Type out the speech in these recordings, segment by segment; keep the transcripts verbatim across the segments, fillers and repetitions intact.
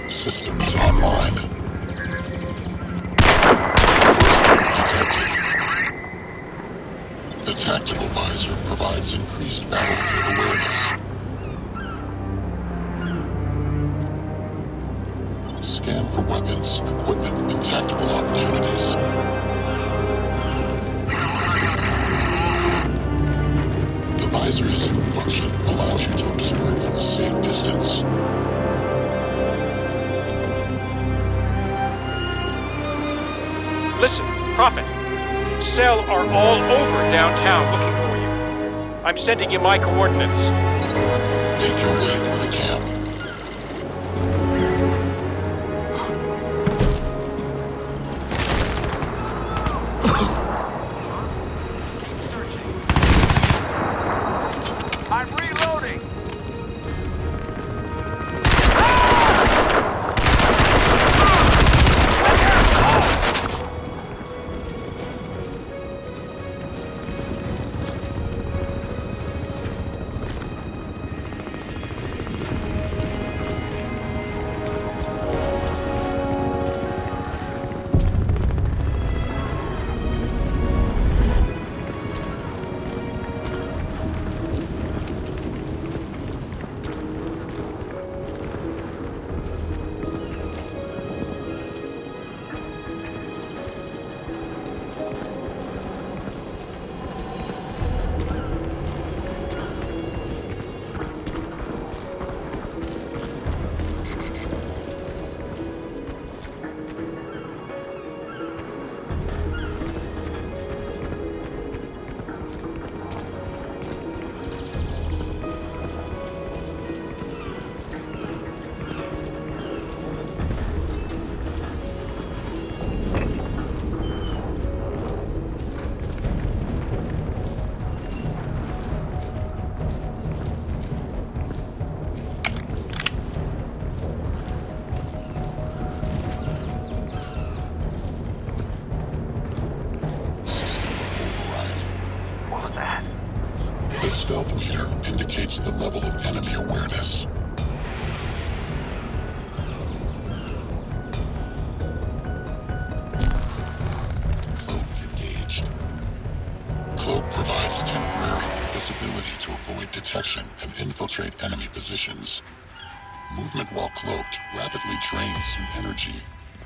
Systems online. Threat detected. The tactical visor provides increased battlefield awareness. Scan for weapons, equipment, and tactical opportunities. The visor's function allows you to observe from a safe distance. Listen, Prophet. Cell are all over downtown looking for you. I'm sending you my coordinates. Make your way through the camp. I'm reloading! The stealth meter indicates the level of enemy awareness. Cloak engaged. Cloak provides temporary invisibility to avoid detection and infiltrate enemy positions. Movement while cloaked rapidly drains some energy.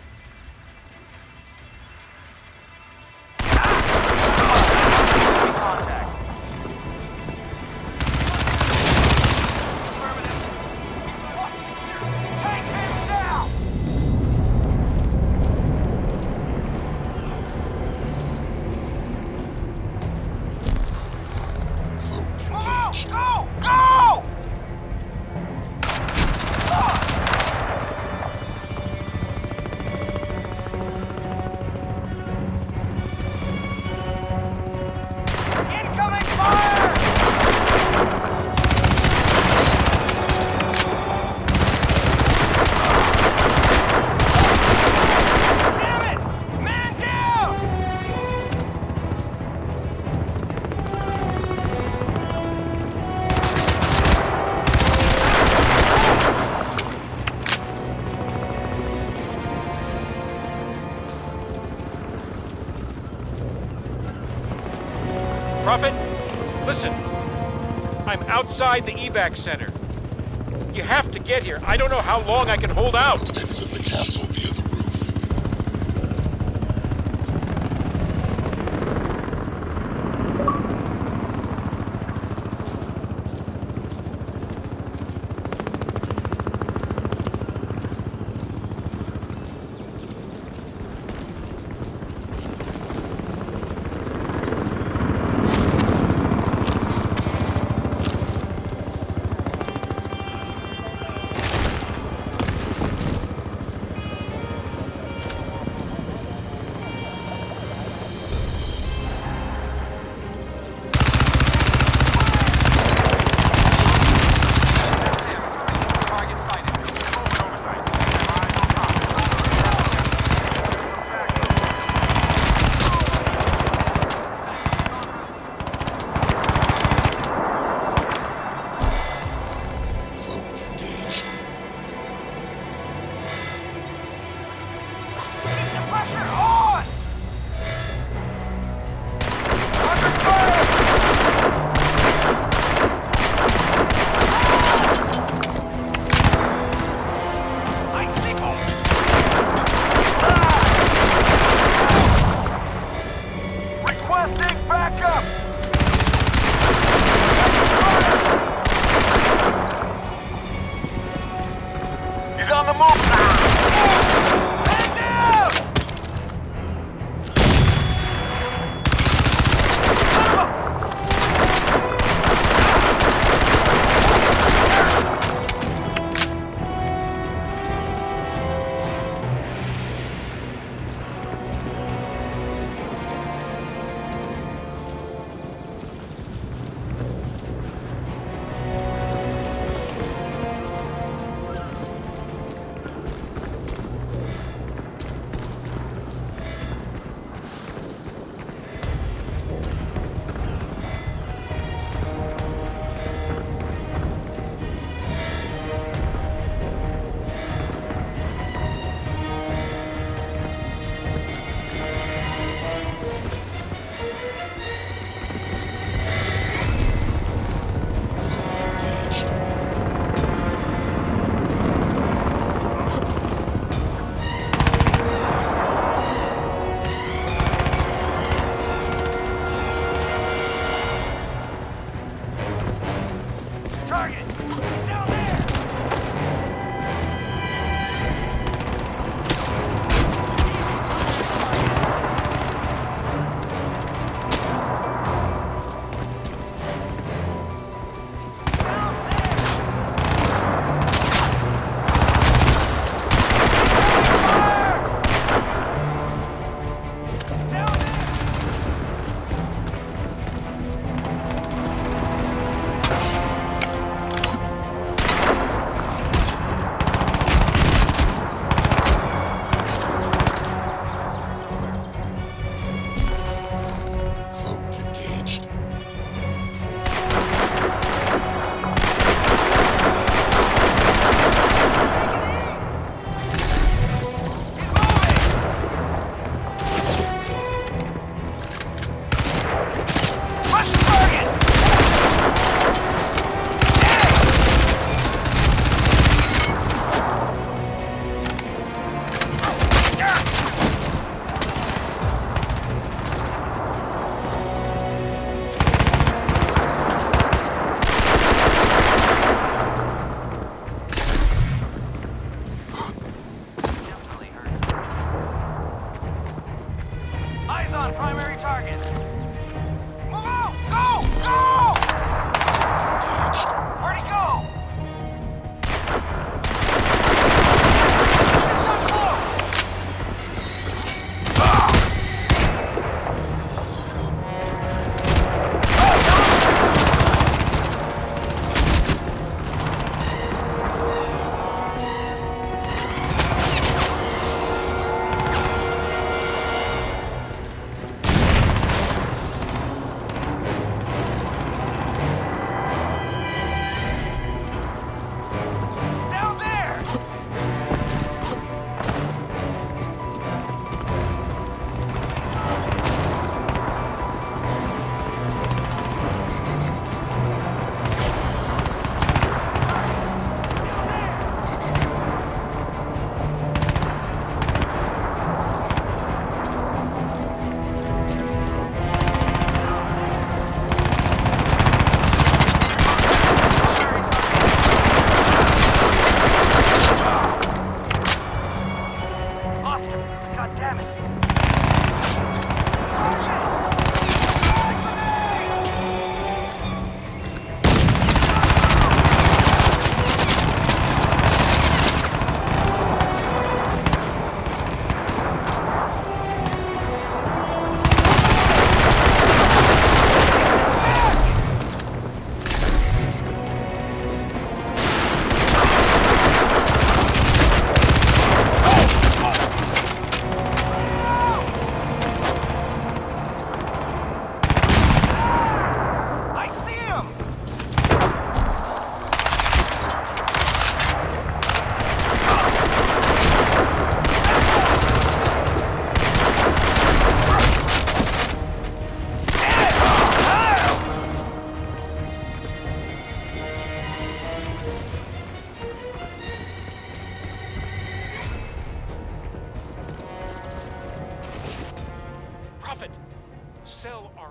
Go! Go! Incoming fire! Damn it! Man down! Prophet, listen. I'm outside the evac center. You have to get here. I don't know how long I can hold out. Exit the castle via the roof. He's on the move! Man down! Target! He's down there! Eyes on primary target. Move out! Go! Go! Where'd he go? Sell